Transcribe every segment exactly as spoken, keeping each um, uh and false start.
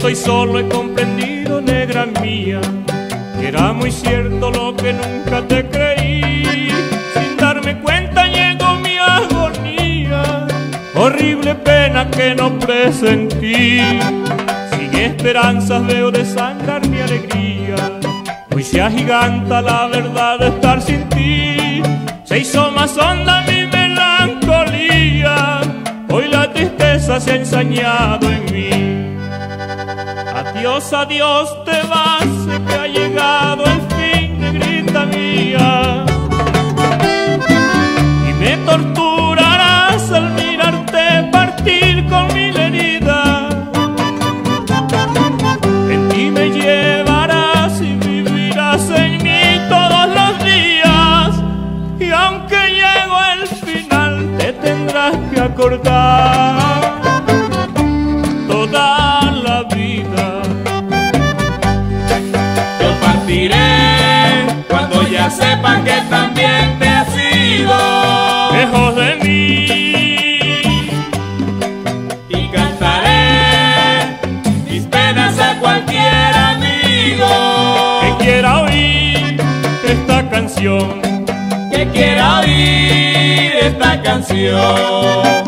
estoy solo he comprendido, negra mía, que era muy cierto lo que nunca te creí. Sin darme cuenta llegó mi agonía, horrible pena que no presentí. Sin esperanzas veo desangrar mi alegría, hoy se agiganta la verdad de estar sin ti. Se hizo más honda mi melancolía, hoy la tristeza se ha ensañado en mí. Adiós, adiós, te vas, sé que ha llegado el fin, negrita mía, y me torturarás al mirarte partir con mil heridas. En ti me llevarás y vivirás en mí todos los días, y aunque llego al final te tendrás que acordar toda la vida. Yo partiré cuando ya sepa que también te has ido lejos de mí, y cantaré mis penas a cualquier amigo que quiera oír esta canción, que quiera oír esta canción.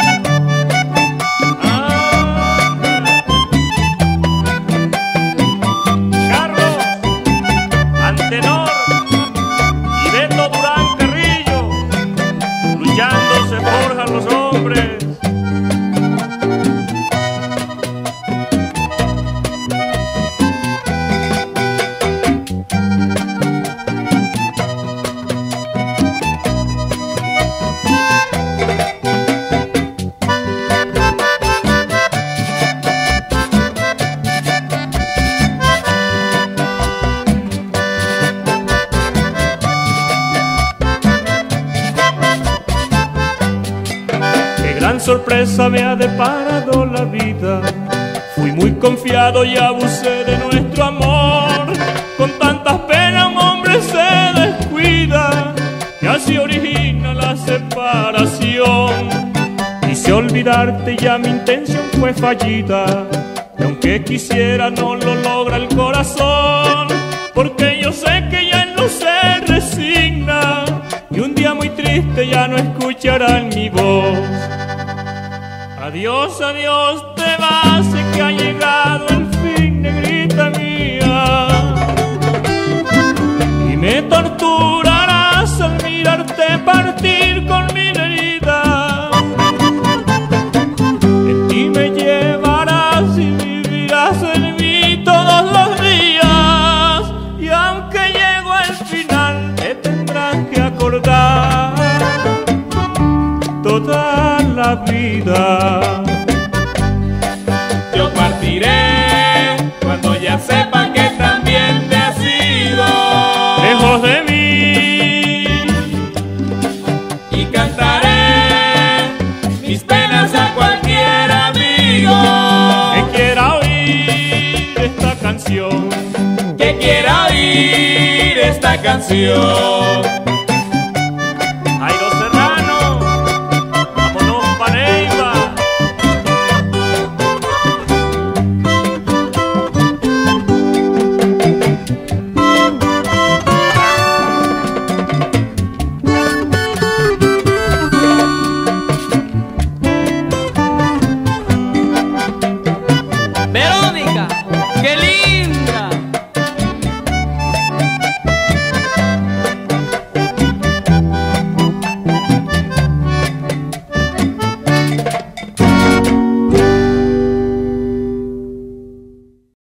Se forjan los hombres. Gran sorpresa me ha deparado la vida, fui muy confiado y abusé de nuestro amor. Con tantas penas un hombre se descuida y así origina la separación. Quise olvidarte y ya mi intención fue fallida, y aunque quisiera no lo logra el corazón, porque yo sé que ya él no se resigna y un día muy triste ya no escucharán mi voz. Adiós, adiós, te vas, sé que ha llegado el fin, negrita mía, y me torturarás al mirarte partir con mil heridas. En ti me llevarás y vivirás en mí todos los días, y aunque llego al final te tendrás que acordar toda la vida. Yo partiré cuando ya sepa que también te has ido lejos de mí, y cantaré mis penas a cualquier amigo que quiera oír esta canción, que quiera oír esta canción.